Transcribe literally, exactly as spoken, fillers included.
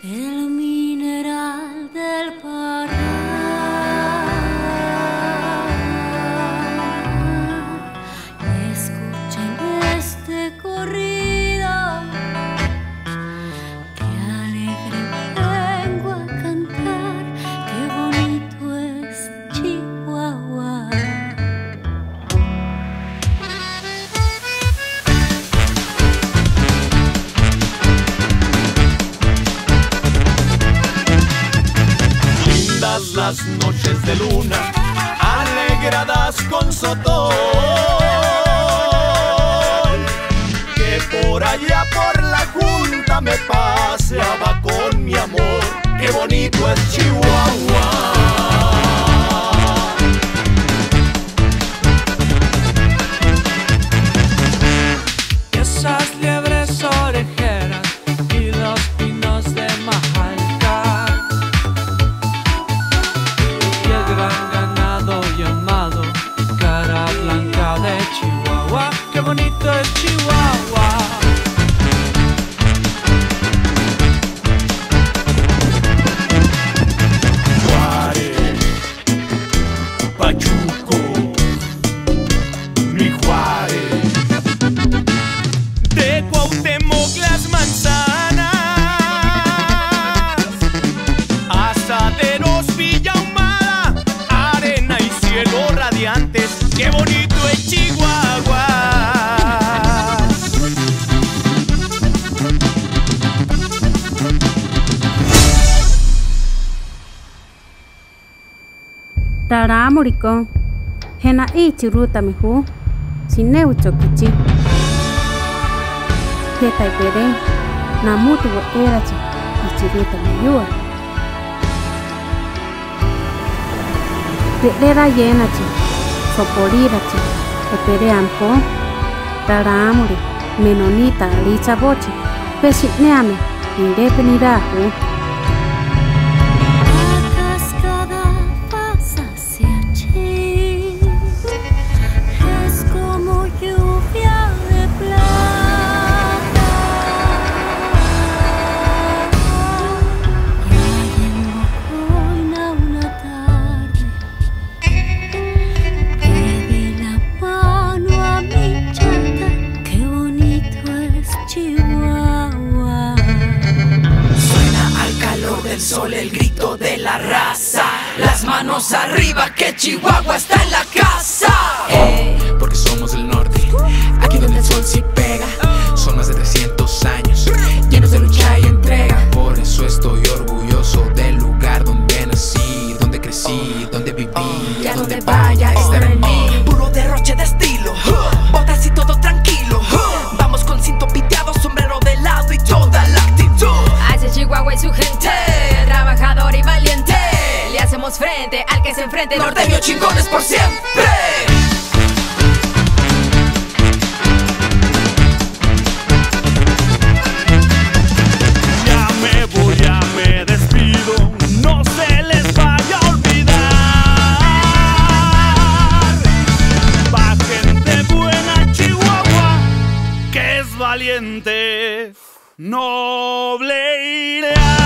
el mineral del Pará. Escuchen este corrido, que alegre vengo a cantar, qué bonito es Chihuahua. Las noches de luna alegradas con sotol, que por allá por la junta me paseaba con mi amor. Qué bonito es Chihuahua. Esas liebres orejeras y los pinos de Majalca, y el gran ganado llamado Cara Blanca de Chihuahua. Qué bonito es Chihuahua. Juárez, Pachuco, mi Juárez. De Cuauhtémoc las manzanas, Asaderos, Villa Ahumada, arena y cielo radiantes. Qué bonito es Chihuahua. Rara moriko, hena ichi ruta mihu, sineu chokichi. Heta ipere, namutu wa erachi, ichi ruta miyua. Pedera yenachi, soporirachi, ipere ampo, rara mori, menonita alicha bochi, pesitneame, independirahu. Sol, el grito de la raza, las manos arriba que Chihuahua está en la casa. Hey, porque somos del norte, aquí donde el sol sí pega. Son más de trescientos años, llenos de lucha y entrega. Por eso estoy orgulloso del lugar donde nací, donde crecí, donde viví, y a donde vaya estará en mí. Puro derroche de estilo, botas y todo tranquilo. Vamos con cinto piteado, sombrero de lado y toda la actitud. Hacia Chihuahua y su gente, trabajador y valiente, le hacemos frente al que se enfrente. Norteño chingones por siempre. Ya me voy, ya me despido, no se les vaya a olvidar. Pa' gente buena Chihuahua, que es valiente, noble y leal.